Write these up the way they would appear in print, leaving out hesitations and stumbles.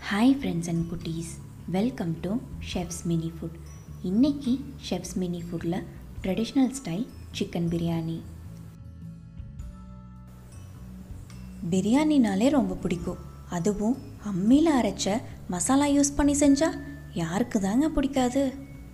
Hi friends and cuties, welcome to Chef's Mini Food. இன்னைக்கு Chef's Mini Foodல traditional style chicken biryani. பிரியாணினாலே ரொம்ப பிடிக்கும். அதுவும் அம்மியில் அரைச்ச மசாலா யூஸ் பண்ணி செஞ்சா யாருக்கு தாங்க பிடிக்காது?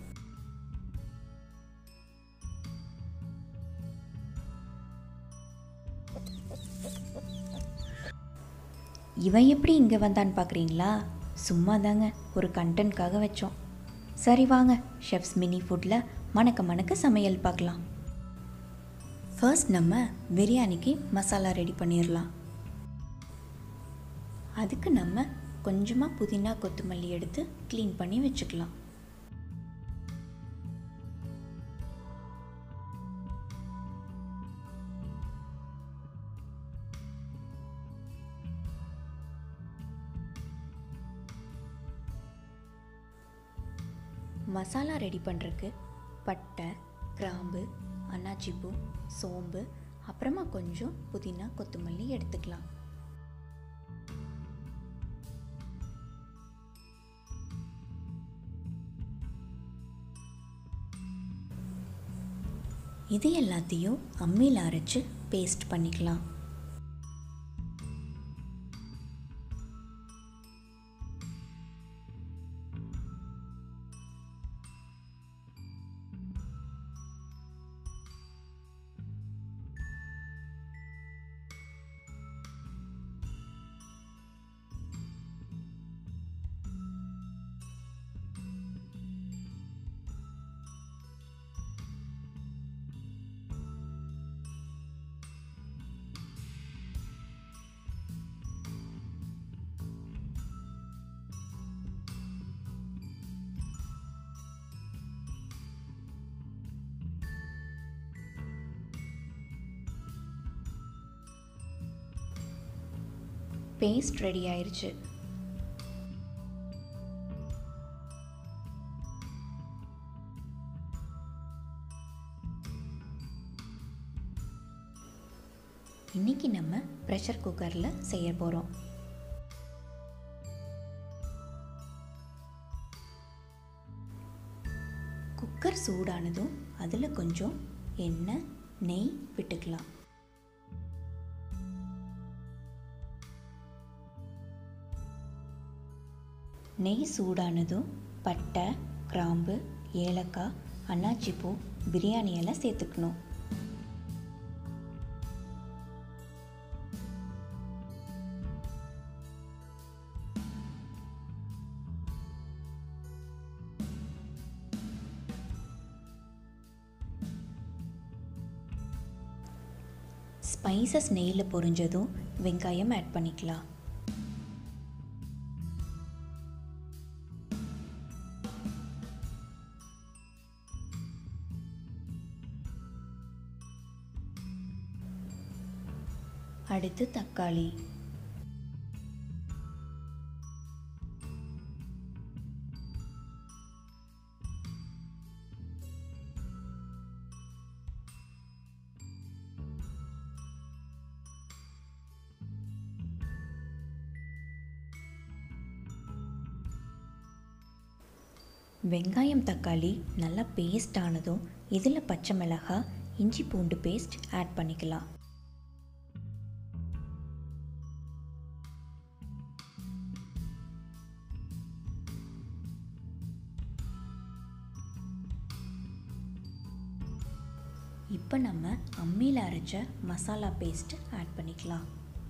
இவன் எப்படி இங்கே வந்தான்னு பார்க்குறீங்களா? சும்மா தாங்க ஒரு கண்டென்ட்காக வச்சோம். சரி வாங்க ஷெஃப்ஸ் மினி ஃபுட்டில் மணக்க மணக்க சமையல் பார்க்கலாம். ஃபர்ஸ்ட் நம்ம பிரியாணிக்கு மசாலா ரெடி பண்ணிடலாம். அதுக்கு நம்ம கொஞ்சமாக புதினா கொத்தமல்லி எடுத்து க்ளீன் பண்ணி வச்சுக்கலாம். மசாலா ரெடி பண்ணுறதுக்கு பட்டை, கிராம்பு, அன்னாச்சிப்பூ, சோம்பு, அப்புறமா கொஞ்சம் புதினா கொத்தமல்லி எடுத்துக்கலாம். இது எல்லாத்தையும் அம்மியில் அரைச்சு பேஸ்ட் பண்ணிக்கலாம். பேஸ்ட் ரெடி ஆயிடுச்சு. இன்னைக்கு நம்ம ப்ரெஷர் குக்கரில் செய்ய போகிறோம். குக்கர் சூடானதும் அதில் கொஞ்சம் எண்ணெய், நெய் விட்டுக்கலாம். நெய் சூடானதும் பட்டை, கிராம்பு, ஏலக்காய், அன்னாச்சிப்பூ, பிரியாணி எல்லாம் சேர்த்துக்கணும். ஸ்பைசஸ் நெய்யில் பொரிஞ்சதும் வெங்காயம் ஆட் பண்ணிக்கலாம். அடுத்து தக்காளி, வெங்காயம் தக்காளி நல்லா பேஸ்ட் ஆனதும் இதில் பச்சை மிளகாய், இஞ்சி பூண்டு பேஸ்ட் ஆட் பண்ணிக்கலாம். இப்போ நம்ம அம்மியில் அரைச்ச மசாலா பேஸ்ட் ஆட் பண்ணிக்கலாம்.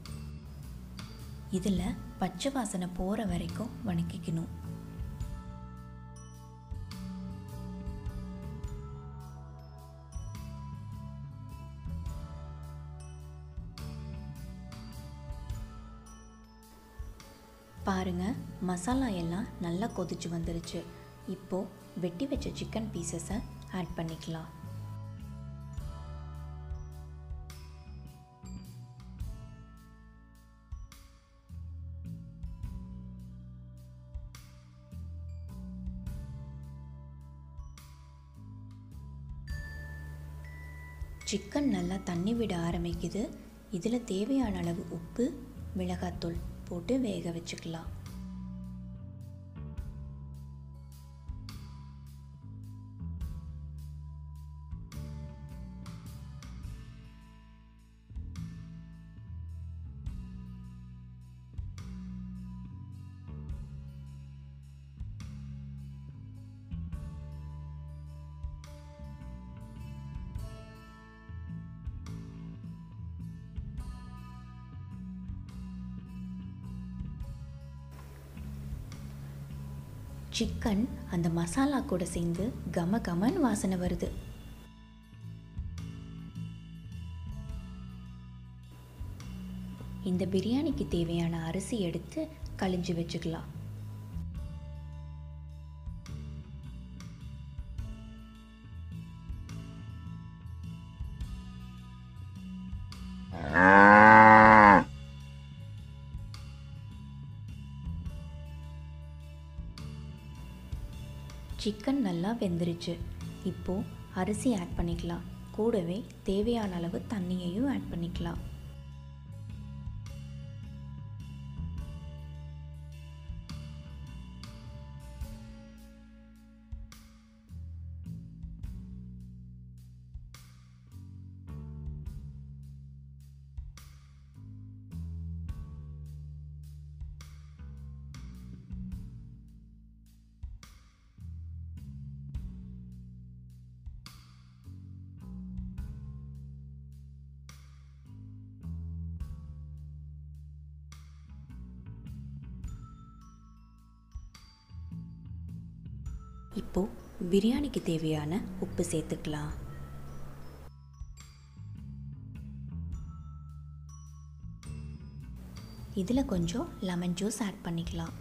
இதில் பச்சை வாசனை போகிற வரைக்கும் வணக்கிக்கணும். பாருங்க, மசாலா எல்லாம் நல்லா கொதிச்சு வந்துருச்சு. இப்போது வெட்டி வச்ச சிக்கன் பீசஸை ஆட் பண்ணிக்கலாம். சிக்கன் நல்லா தண்ணி விட ஆரம்பிக்குது. இதில் தேவையான அளவு உப்பு, மிளகாத்தூள் போட்டு வேக வச்சுக்கலாம். சிக்கன் அந்த மசாலா கூட சேர்ந்து கம கமன்னு வாசனை வருது. இந்த பிரியாணிக்கு தேவையான அரிசி எடுத்து கழிஞ்சு வச்சுக்கலாம். சிக்கன் நல்லா வெந்துருச்சு. இப்போது அரிசி ஆட் பண்ணிக்கலாம். கூடவே தேவையான அளவு தண்ணியையும் ஆட் பண்ணிக்கலாம். இப்போது பிரியாணிக்கு தேவையான உப்பு சேர்த்துக்கலாம். இதில் கொஞ்சம் லெமன் ஜூஸ் ஆட் பண்ணிக்கலாம்.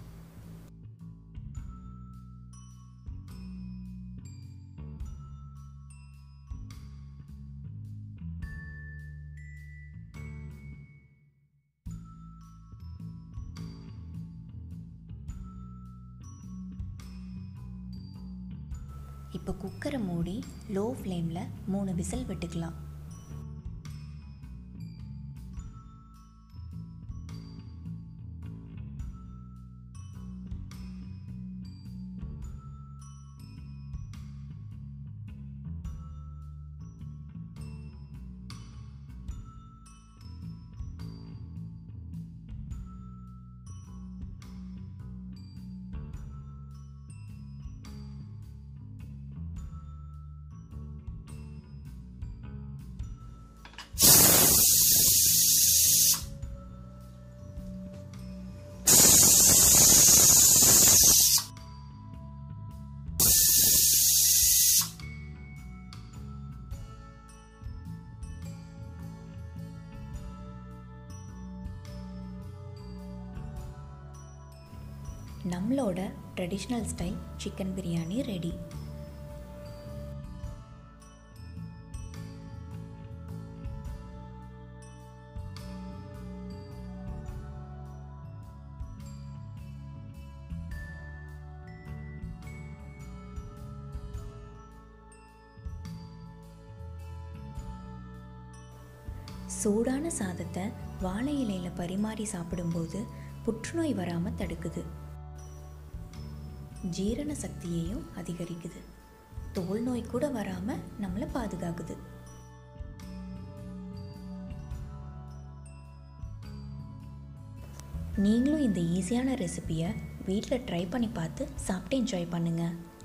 இப்போ குக்கரை மூடி லோ ஃப்ளேமில் 3 விசில் விட்டுக்கலாம். நம்மளோட traditional style chicken biryani ready. சூடான சாதத்தை வாழை இலையில் பரிமாறி சாப்பிடும்போது புற்றுநோய் வராமல் தடுக்குது, ஜீரண சக்தியையும் அதிகரிக்குது, தோல் நோய் கூட வராமல் நம்மளை பாதுகாக்குது. நீங்களும் இந்த ஈஸியான ரெசிபியை வீட்டில் ட்ரை பண்ணி பார்த்து சாப்பிட்டு என்ஜாய் பண்ணுங்கள்.